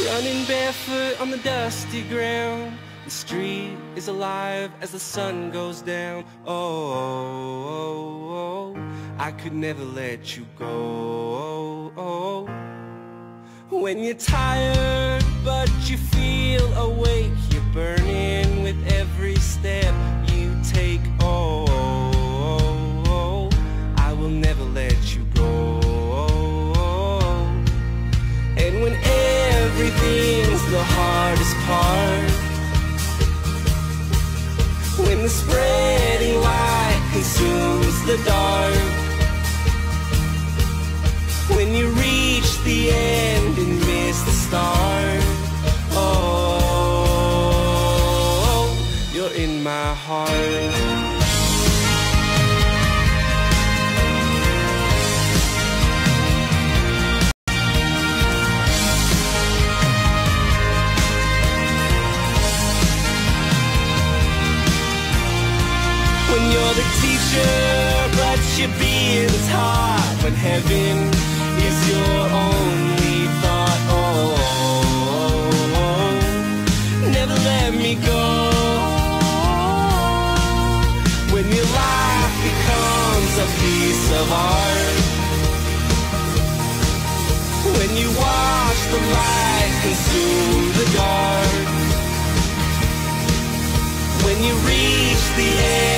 Running barefoot on the dusty ground, the street is alive as the sun goes down. Oh, I could never let you go. When you're tired but you feel awake, you're burning with every step you take. Oh, I will never let you go. And when everything's the hardest part, when the spreading light consumes the dark, when you reach the end and miss the start, oh, you're in my heart. When you're the teacher, but you're being taught, when heaven is your only thought, oh, never let me go. When your life becomes a piece of art, when you watch the light consume the dark, when you reach the end